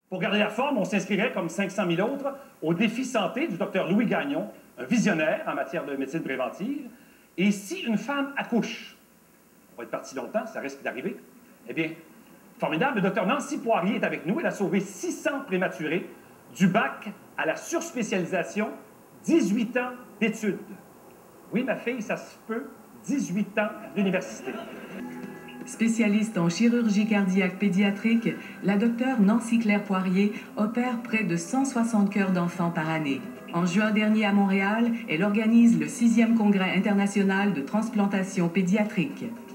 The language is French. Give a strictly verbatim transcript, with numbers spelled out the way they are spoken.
Pour garder la forme, on s'inscrirait, comme cinq cent mille autres, au défi santé du docteur Louis Gagnon, un visionnaire en matière de médecine préventive. Et si une femme accouche, on va être parti longtemps, ça risque d'arriver, eh bien, formidable, le docteur Nancy Poirier est avec nous. Elle a sauvé six cents prématurés, du bac à la surspécialisation, dix-huit ans d'études. Oui, ma fille, ça se peut, dix-huit ans d'université. Spécialiste en chirurgie cardiaque pédiatrique, la docteure Nancy Claire Poirier opère près de cent soixante cœurs d'enfants par année. En juin dernier à Montréal, elle organise le sixième congrès international de transplantation pédiatrique.